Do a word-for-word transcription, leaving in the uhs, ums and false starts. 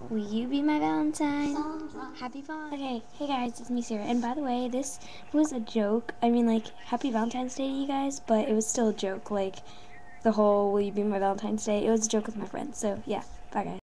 Will you be my Valentine? Happy Valentine's. Okay, hey guys, it's me Sarah. And by the way, this was a joke. I mean, like, Happy Valentine's Day to you guys, but it was still a joke. Like, the whole "Will you be my Valentine's Day?" It was a joke with my friends. So yeah, bye guys.